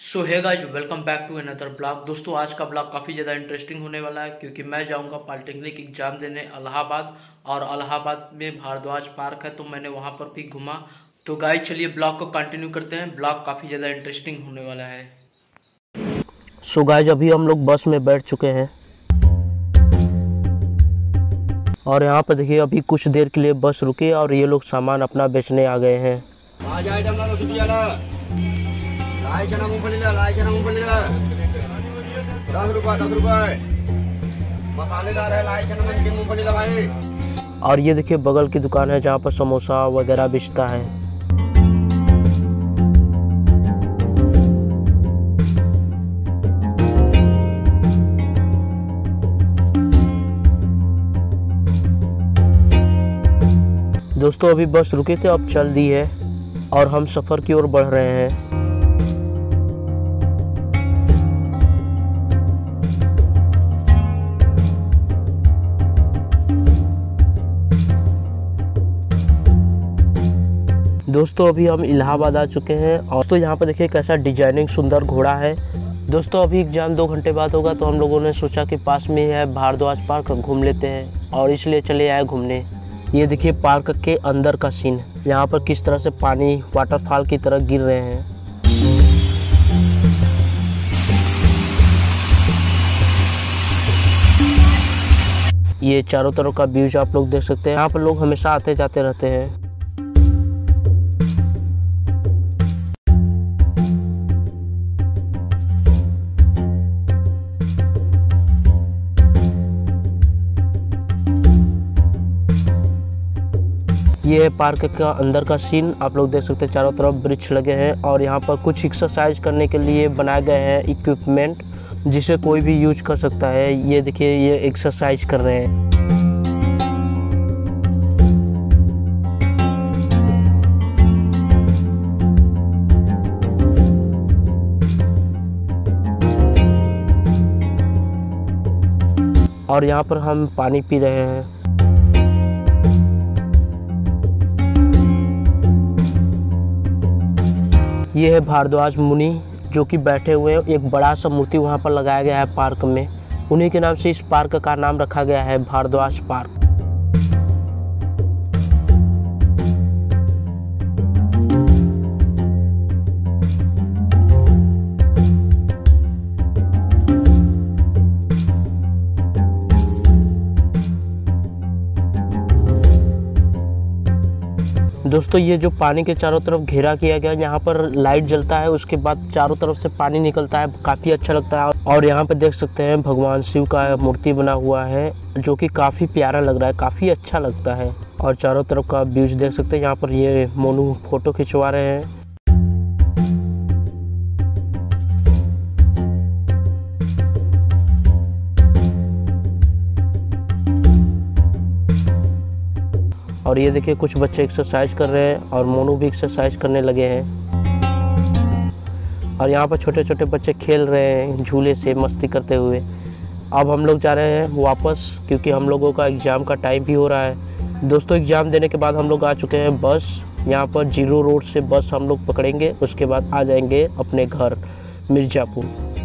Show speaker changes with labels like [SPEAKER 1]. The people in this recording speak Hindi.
[SPEAKER 1] So hey guys, welcome back to another blog. दोस्तों, आज का ब्लॉग काफ़ी ज़्यादा इंटरेस्टिंग होने वाला है क्योंकि मैं जाऊंगा पॉलिटेक्निक एग्जाम देने इलाहाबाद। और इलाहाबाद में भारद्वाज पार्क है, तो मैंने वहां पर भी घूमा। तो गाइस, चलिए ब्लॉग को कंटिन्यू करते हैं। ब्लॉग काफ़ी ज़्यादा इंटरेस्टिंग होने वाला है।
[SPEAKER 2] सो गाइस, अभी हम लोग बस में बैठ चुके हैं और यहाँ पर देखिए अभी कुछ देर के लिए बस रुकी और ये लोग सामान अपना बेचने आ गए हैं। और ये देखिए बगल की दुकान है जहाँ पर समोसा वगैरह बेचता है। दोस्तों, अभी बस रुके थे, अब चल दी है और हम सफ़र की ओर बढ़ रहे हैं। दोस्तों, अभी हम इलाहाबाद आ चुके हैं और दोस्तों यहाँ पर देखिए कैसा डिजाइनिंग सुंदर घोड़ा है। दोस्तों, अभी एग्जाम 2 घंटे बाद होगा, तो हम लोगों ने सोचा कि पास में है भारद्वाज पार्क, घूम लेते हैं और इसलिए चले आए घूमने। ये देखिए पार्क के अंदर का सीन, यहाँ पर किस तरह से पानी वाटरफॉल की तरह गिर रहे हैं। ये चारों तरफ का व्यूज आप लोग देख सकते हैं। यहाँ पर लोग हमेशा आते जाते रहते हैं। ये है पार्क का अंदर का सीन, आप लोग देख सकते हैं। चारों तरफ वृक्ष लगे हैं और यहाँ पर कुछ एक्सरसाइज करने के लिए बनाए गए हैं इक्विपमेंट, जिसे कोई भी यूज कर सकता है। ये देखिए, ये एक्सरसाइज कर रहे हैं। और यहाँ पर हम पानी पी रहे हैं। ये है भारद्वाज मुनि जो कि बैठे हुए हैं। एक बड़ा सा मूर्ति वहाँ पर लगाया गया है पार्क में। उन्हीं के नाम से इस पार्क का नाम रखा गया है भारद्वाज पार्क। दोस्तों, ये जो पानी के चारों तरफ घेरा किया गया, यहाँ पर लाइट जलता है, उसके बाद चारों तरफ से पानी निकलता है, काफ़ी अच्छा लगता है। और यहाँ पे देख सकते हैं भगवान शिव का मूर्ति बना हुआ है जो कि काफ़ी प्यारा लग रहा है, काफ़ी अच्छा लगता है। और चारों तरफ का व्यूज देख सकते हैं। यहाँ पर ये मोनू फोटो खिंचवा रहे हैं। और ये देखिए कुछ बच्चे एक्सरसाइज कर रहे हैं और मोनू भी एक्सरसाइज करने लगे हैं। और यहाँ पर छोटे छोटे बच्चे खेल रहे हैं झूले से मस्ती करते हुए। अब हम लोग जा रहे हैं वापस क्योंकि हम लोगों का एग्ज़ाम का टाइम भी हो रहा है। दोस्तों, एग्ज़ाम देने के बाद हम लोग आ चुके हैं बस। यहाँ पर जीरो रोड से बस हम लोग पकड़ेंगे, उसके बाद आ जाएंगे अपने घर मिर्ज़ापुर।